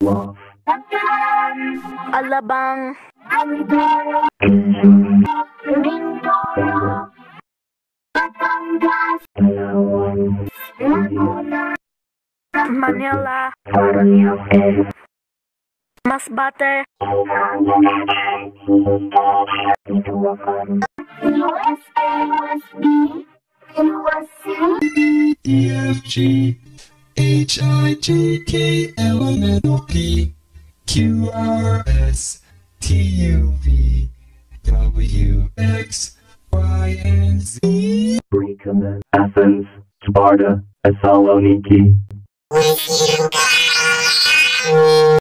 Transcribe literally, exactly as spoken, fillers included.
Love. Alabang. Manila. Masbate. E F G H I J K L M N O P Q R S T U V W X Y and Z. Recommend Athens, Sparta, Thessaloniki.